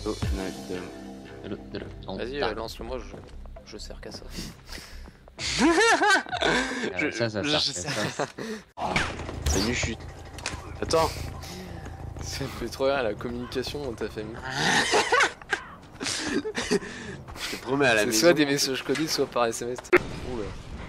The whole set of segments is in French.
Oh, Vas-y, lance-le moi, je sers qu'à ça. Salut, chute. Attends. Ça me fait trop rire la communication dans ta famille. Je te promets à la maison. C'est soit des messages codés, soit par SMS. Oula.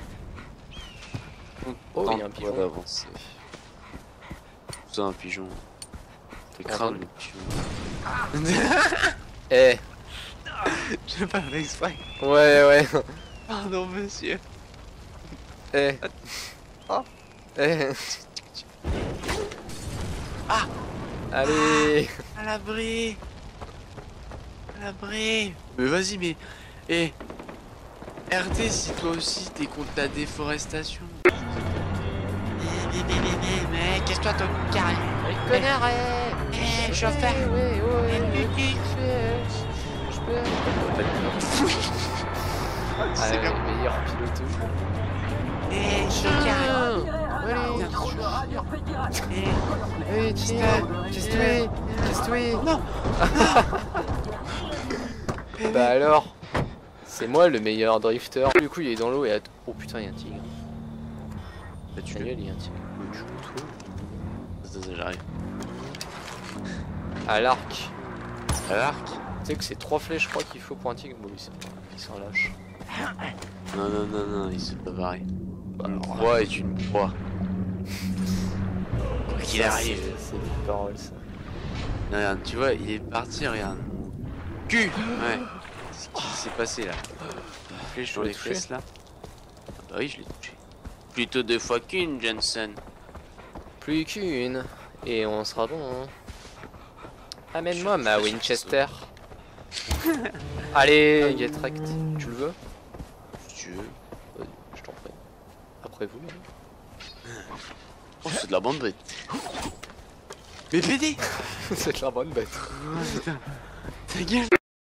Oh, il y a un pigeon. D'avancer. C'est un pigeon. T'es crâne le pigeon. Eh. Je l'ai pas fait exprès. Ouais. Pardon, monsieur. Eh. Oh. Eh. Ah. Allez. À l'abri. À l'abri. Mais vas-y, mais... Eh. RT, si toi aussi t'es contre la déforestation. Mais casse-toi ton carré. Connard, chauffeur. Je peux. C'est Le bien. meilleur pilote. Allez, tiens. Casse-toi. Non. Bah alors, c'est moi le meilleur drifter. Du coup, il est dans l'eau et oh putain, il y a un tigre. Bah, tu Il y a un tigre. Ça, j'arrive. À l'arc. À l'arc. Tu sais que c'est 3 flèches, je crois, qu'il faut pour un tigre. Bon, il s'en lâche. Non, il se pas pareil. Une proie est une proie. Quoi qu'il arrive. C'est des paroles, ça. Non, regarde, tu vois, il est parti, regarde. Cul. Ouais. Ce qui s'est passé là. Une flèche sur les fesses là. Ah bah oui, je l'ai touché. Plutôt 2 fois qu'une, Jensen. Plus qu'une. Et on sera bon. Hein. Amène-moi ma Winchester. Allez, get wrecked. Tu le veux? Si tu veux. Vas-y, je t'en prie. Après vous. Oh, c'est de la bande bête. Mais PD. C'est de la bonne bête. Ta gueule.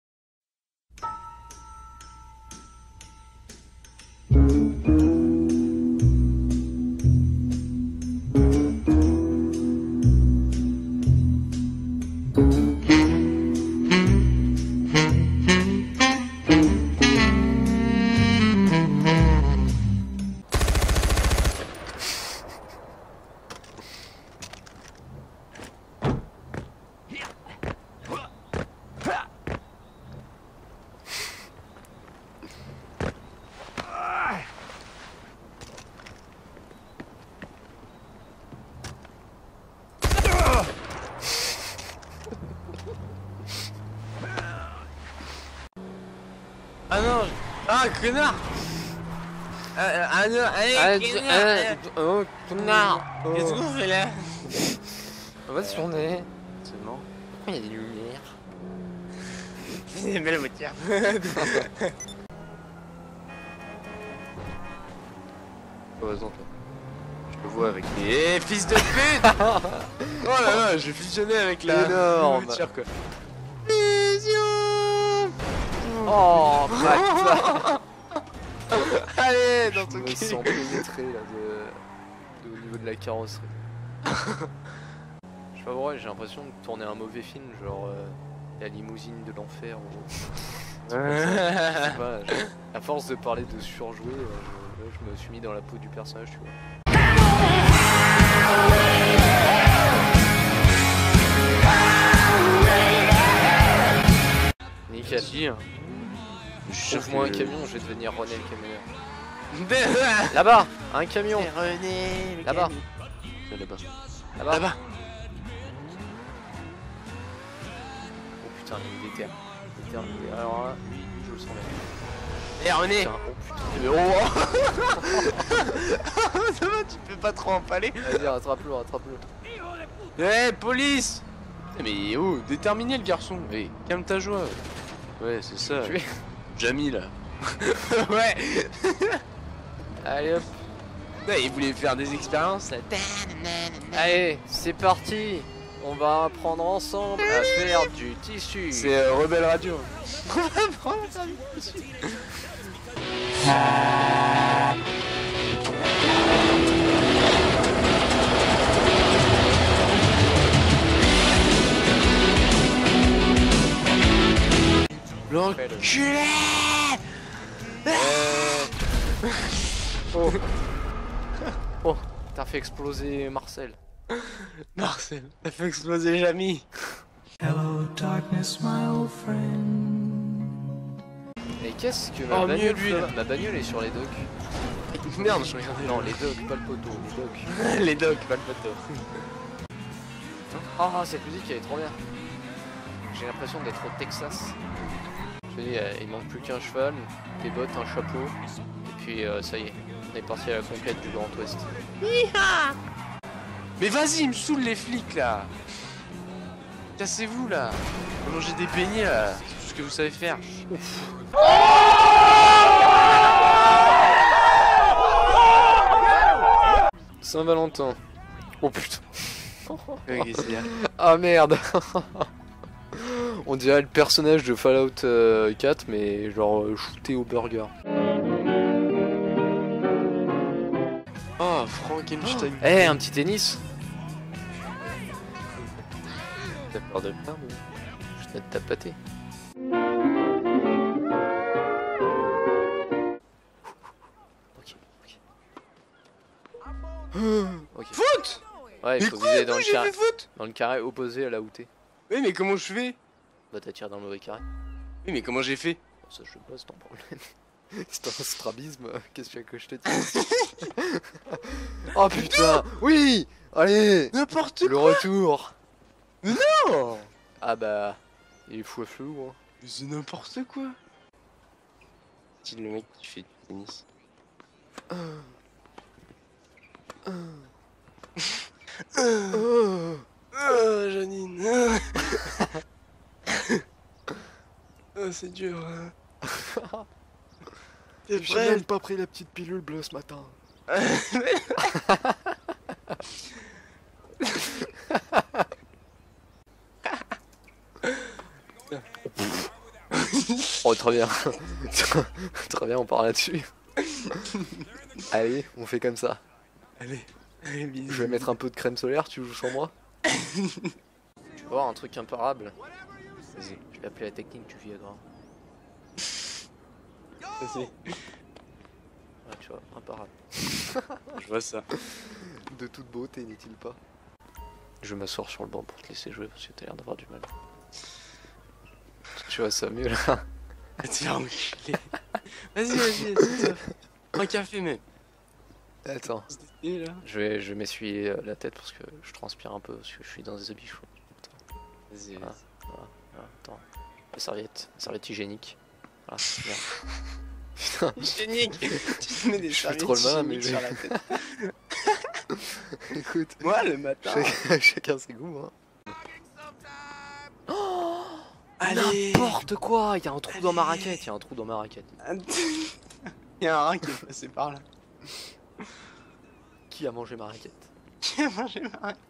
Ah non. Ah, connard. Ah non, allez, Oh, connard. qu'est-ce qu'on fait là? On va se tourner. C'est mort. Pourquoi il y a des lumières? C'est une belle moitié. Heureusement, Je le vois avec les... Eh, fils de pute. Oh là là, j'ai fusionné avec la... Énorme. voiture, quoi. Oh, bâtard. Allez, dans ton Je me cul. sens pénétré là au niveau de la carrosserie. Je sais pas pourquoi, j'ai l'impression de tourner un mauvais film, genre la limousine de l'enfer ou... Je sais pas, à force de parler de surjouer, je me suis mis dans la peau du personnage, tu vois. Nickel. Trouve-moi un camion, je vais devenir René le camionneur. Là-bas, un camion. René, Là-bas. Là-bas. Là-bas. Là-bas. Oh putain, il est déterminé. Alors là, lui, je le sens bien. Eh René. Putain, oh putain. Ça va, tu peux pas trop empaler. Vas-y, rattrape-le, rattrape-le. Eh, police. Mais oh, déterminé le garçon. Eh, calme ta joie. Ouais, c'est ça. Tu es... Jamie là. Ouais. Allez hop. Ouais, il voulait faire des expériences là. Allez, c'est parti. On va apprendre ensemble à faire du tissu. C'est Rebelle Radio. On va prendre ça du tissu. L'enculé. Oh. Oh, t'as fait exploser Marcel. Marcel, t'as fait exploser Jamie. Hello, darkness, my old friend. Et qu'est-ce que Oh, mieux lui, là. ma bagnole est sur les docks. Merde, je regardais. Non, les docks, pas le poteau, les docks. Les docks, pas le bateau. Ah, cette musique elle est trop bien. J'ai l'impression d'être au Texas. Je te dis, il manque plus qu'un cheval, des bottes, un chapeau, et puis ça y est, on est parti à la conquête du Grand Ouest. Mais vas-y, il me saoule les flics là. Cassez-vous là. Manger des beignets là. C'est tout ce que vous savez faire. Saint-Valentin. Oh putain. Ah Ah merde. On dirait le personnage de Fallout 4 mais genre shooté au burger. Oh, Frankenstein. Eh, un petit tennis. T'as peur de le perdre? Je vais te tapater. Ok, ok. Ok. Foot. Ouais, il Mais faut quoi, viser dans le, j'ai fait foot. dans le carré opposé à là où t'es. Oui, mais comment je fais? Bah t'attires dans le mauvais carré. Oui, mais comment j'ai fait? Ça je sais pas, c'est ton problème. C'est un strabisme, qu'est-ce que je te dis? Oh putain. Oui. Allez. N'importe Le retour. quoi. Ah bah, il est fou à flou hein. Mais c'est n'importe quoi. C'est le mec qui fait du tennis. Janine. Oh, c'est dur. Hein. T'es J'ai prêt? même pas pris la petite pilule bleue ce matin. Oh très bien. Très bien, on part là-dessus. Allez, on fait comme ça. Allez, allez, bisous. Je vais mettre un peu de crème solaire, tu joues sur moi? Tu vas voir un truc imparable. Vas-y, Je vais appeler la technique du Viagra. vas-y. Ouais, tu vois, imparable. Je vois ça. De toute beauté, n'est-il pas? Je vais m'asseoir sur le banc pour te laisser jouer parce que t'as l'air d'avoir du mal. Tu vois ça mieux là? Tu vas enculer. Vas-y, vas-y. Un café, même. Attends, Et là. je vais m'essuyer la tête parce que je transpire un peu parce que je suis dans des habits chauds. Vas-y, Ah. vas-y. Voilà, attends. La serviette hygiénique. Voilà, bien. Putain, Hygiénique. Tu mets des je fais trop le malin, mais sur la tête. écoute, Moi, le matin. chacun ses goûts. Hein. Oh, Allez. n'importe quoi! Il y a un trou dans ma raquette. Il y a un trou dans ma raquette. Il y a un rat qui est passé par là. Qui a mangé ma raquette? Qui a mangé ma raquette?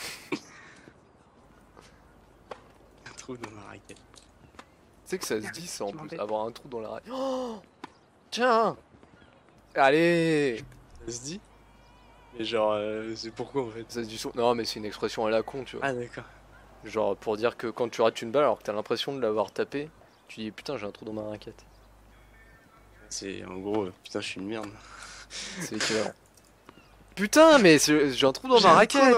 Un trou dans ma raquette. Tu sais que ça se dit ça en plus, avoir un trou dans la raquette. Oh, tiens! Allez! Ça se dit? Mais genre, c'est pourquoi en fait? Ça se dit son... Non mais c'est une expression à la con, tu vois. Ah, d'accord. Genre pour dire que quand tu rates une balle alors que t'as l'impression de l'avoir tapé, tu dis putain j'ai un trou dans ma raquette. C'est en gros, putain, je suis une merde. C'est équivalent. Putain mais j'ai un trou dans ma raquette!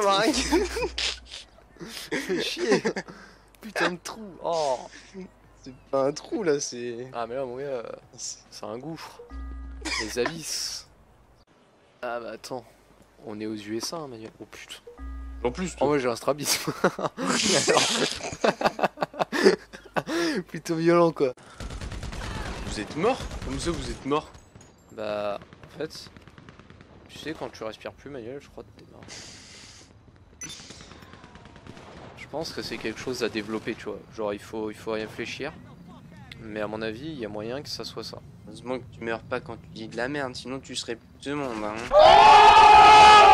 Fais chier! Putain de trou! Oh! C'est pas un trou là, c'est. Ah mais là mon gars, c'est un gouffre. Les abysses. Ah bah attends, on est aux USA hein, Manuel. Oh putain. En plus, Oh moi j'ai un strabisme. Plutôt violent quoi. vous êtes mort? Comme ça, vous êtes mort? Bah en fait, tu sais quand tu respires plus Manuel, je crois que t'es mort. Je pense que c'est quelque chose à développer tu vois. Genre il faut réfléchir. Mais à mon avis il y a moyen que ça soit ça. Heureusement que tu meurs pas quand tu dis de la merde, sinon tu serais plus de monde. Hein.